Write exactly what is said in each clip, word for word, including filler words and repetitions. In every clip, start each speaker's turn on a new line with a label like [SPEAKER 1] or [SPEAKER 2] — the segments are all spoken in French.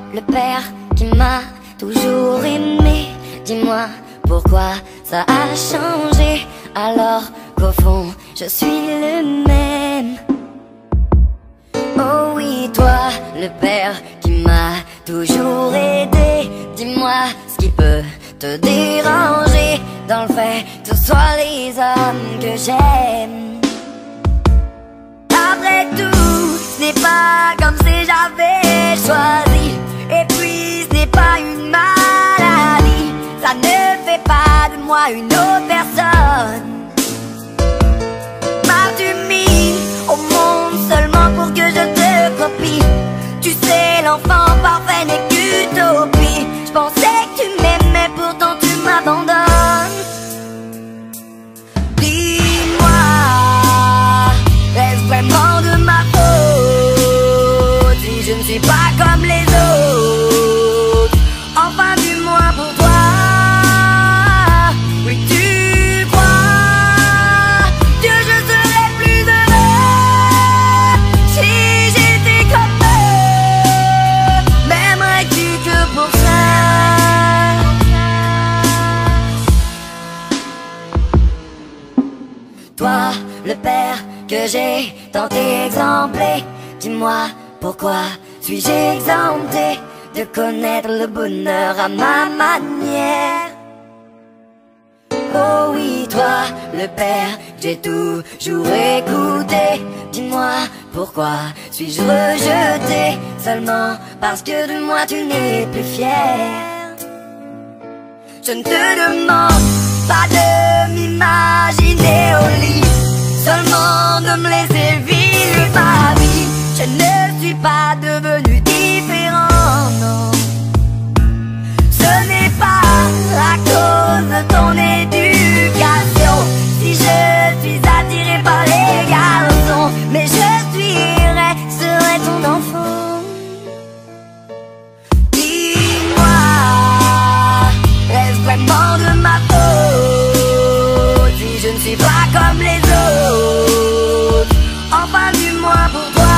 [SPEAKER 1] le père qui m'a toujours aimé. Dis-moi pourquoi ça a changé alors qu'au fond je suis le même. Oh oui, toi, le père qui m'a toujours aidé. Dis-moi ce qui peut te déranger dans le fait que ce soit les hommes que j'aime. Après tout, ce n'est pas comme si j'avais choisi. Et puis ce n'est pas une maladie. Ça ne fait pas de moi une autre personne. M'as-tu mis au monde seulement pour que je te copie? Tu sais, l'enfant parfait n'est qu'utopie. Je pensais que tu m'aimais, pourtant tu m'abandonnes. Dis-moi, est-ce vraiment de ma faute si je ne suis pas comme les autres? Enfin du moins pour toi. Oui, tu crois que je serais plus heureux si j'étais comme eux? M'aimerais-tu que pour ça? Toi, le père que j'ai tant exemplé, dis-moi pourquoi suis-je exempté de connaître le bonheur à ma manière? Oh oui, toi, le père que j'ai toujours écouté, dis-moi pourquoi suis-je rejeté seulement parce que de moi tu n'es plus fier? Je ne te demande pas de m'imaginer au lit, seulement de me laisser vivre ma vie. Je ne suis pas devenu différent, non. Ce n'est pas à cause de ton éducation si je suis attiré par les garçons, mais je suivrai, serai ton enfant. Dis-moi, est-ce vraiment de ma faute si je ne suis pas comme les autres? Enfin du moins pour toi.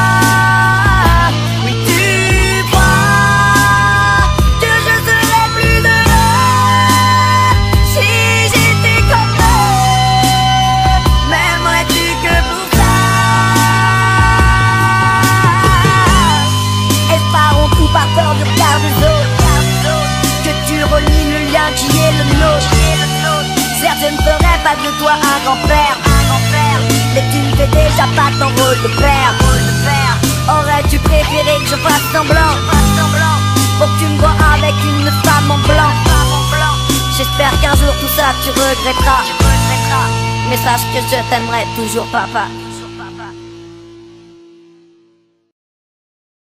[SPEAKER 1] Oui, tu crois que je serais plus heureux si j'étais comme eux? M'aimerais-tu que pour ça? Espérons tout par peur du regard des autres, que tu relis le lien qui est le nôtre. Certes, je ne ferai pas de toi un grand-père, mais tu ne fais déjà pas ton rôle de père. Aurais-tu préféré que je fasse semblant pour que tu me vois avec une femme en blanc? J'espère qu'un jour tout ça tu regretteras, mais sache que je t'aimerai toujours, papa.